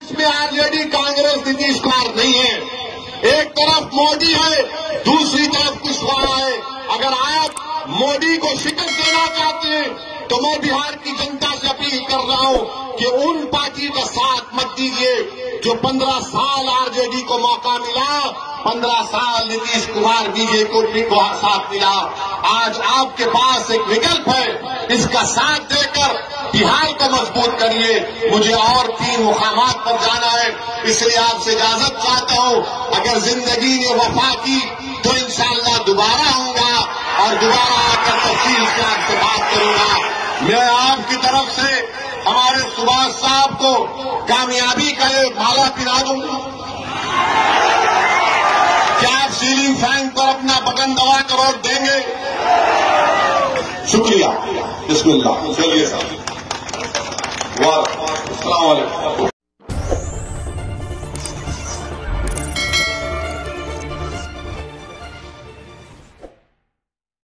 इसमें आरजेडी कांग्रेस नीतीश कुमार नहीं है। एक तरफ मोदी है, दूसरी तरफ कुशवाहा है। अगर आप मोदी को शिकस्त देना चाहते हैं तो मैं बिहार की जनता से अपील कर रहा हूं कि उन पार्टी का साथ मत दीजिए जो 15 साल आरजेडी को मौका मिला, 15 साल नीतीश कुमार बीजेपी को साथ मिला। आज आपके पास एक विकल्प है, इसका साथ देकर बिहार को मजबूत करिए। मुझे और 3 मुकामात पर जाना है, इसलिए आपसे इजाजत चाहता हूं। अगर जिंदगी ने वफा की तो इंशाअल्लाह दोबारा आऊंगा और दोबारा आकर तफसील से आपसे बात करूंगा। मैं आपकी तरफ से हमारे सुभाष साहब को कामयाबी का एक माला पिला दूंगा। क्या आप सीलिंग फैन पर अपना बटन दबा कर वोट देंगे? शुक्रिया। बिस्मिल्लाह। चलिए साहब। वाह, अस्सलाम वालेकुम।